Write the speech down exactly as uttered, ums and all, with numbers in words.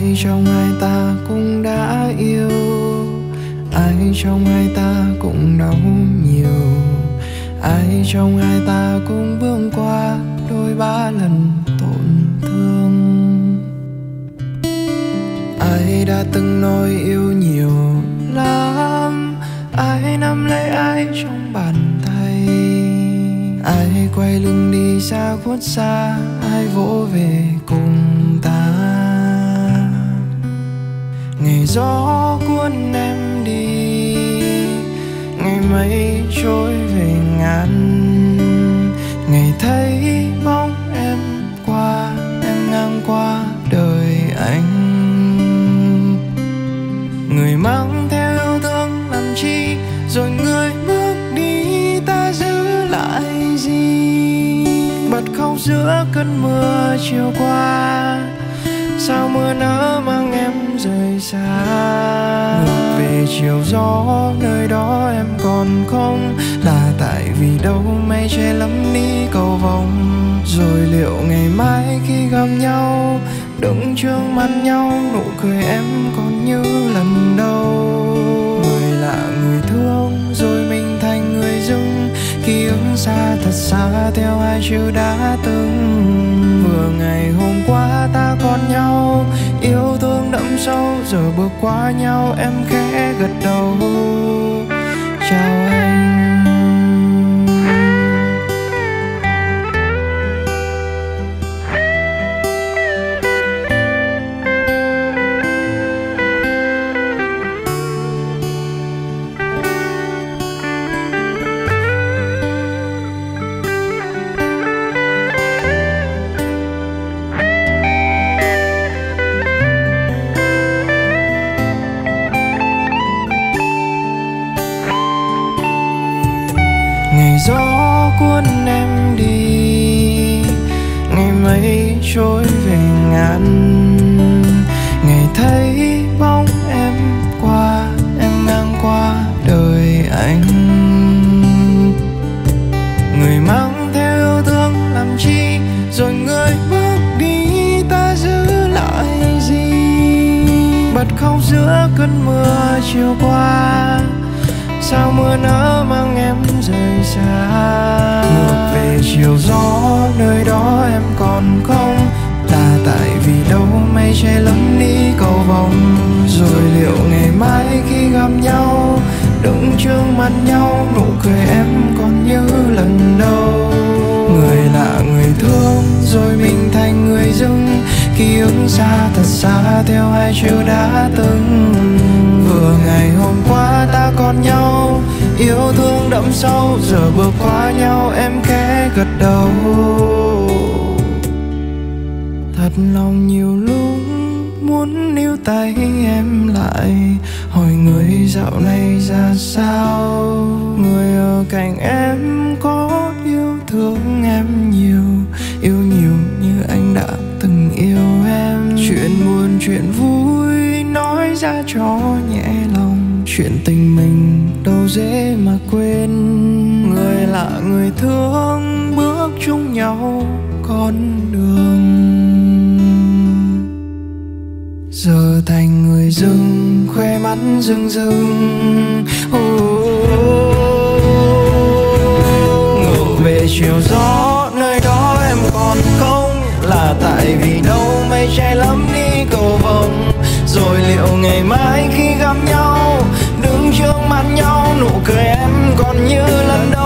Ai trong hai ta cũng đã yêu, ai trong hai ta cũng đau nhiều, ai trong hai ta cũng bước qua đôi ba lần tổn thương. Ai đã từng nói yêu nhiều lắm, ai nắm lấy ai trong bàn tay, ai quay lưng đi xa khuất xa, ai vỗ về cùng ta. Ngày gió cuốn em đi, ngày mây trôi về ngàn, ngày thấy bóng em qua, em ngang qua đời anh. Người mang theo yêu thương làm chi, rồi người bước đi ta giữ lại gì? Bật khóc giữa cơn mưa chiều qua, sao mưa nỡ mang em rời xa. Ngược về chiều gió nơi đó em còn không, là tại vì đâu mây che lấp đi cầu vồng. Rồi liệu ngày mai khi gặp nhau, đứng trước mặt nhau, nụ cười em còn như lần đầu. Người lạ người thương rồi mình thành người dưng, ký ức xa thật xa theo hai chữ đã từng. Vừa ngày hôm qua ta còn nhau, yêu thương đậm sâu, giờ bước qua nhau em khẽ gật đầu. Chào anh. Ngày gió cuốn em đi, ngày mây trôi về ngàn, ngày thấy bóng em qua, em ngang qua đời anh. Người mang theo yêu thương làm chi, rồi người bước đi ta giữ lại gì? Bật khóc giữa cơn mưa chiều qua, sao mưa nỡ mang em rời xa. Ngược về chiều gió nơi đó em còn không, là tại vì đâu mây che lấp đi cầu vồng. Rồi liệu ngày mai khi gặp nhau, đứng trước mặt nhau, nụ cười em còn như lần đầu. Người lạ người thương rồi mình thành người dưng, ký ức xa thật xa theo hai chữ đã từng. Vừa ngày hôm qua ta còn nhau, yêu thương đậm sâu, giờ bước qua nhau em khẽ gật đầu. Thật lòng nhiều lúc muốn níu tay em lại, hỏi người dạo này ra sao. Người ở cạnh em có yêu thương em nhiều, yêu nhiều như anh đã từng yêu em. Chuyện buồn chuyện vui nói ra cho nhẹ lòng, chuyện tình mình đâu dễ mà quên. Người lạ người thương bước chung nhau con đường, giờ thành người dưng khoe mắt rưng rưng. Ngược về chiều gió nơi đó em còn không, là tại vì đâu mây che lắm đi cầu vồng. Rồi liệu ngày mai khi gặp nhau, đứng trước mặt nhau, nụ cười em còn như lần đầu.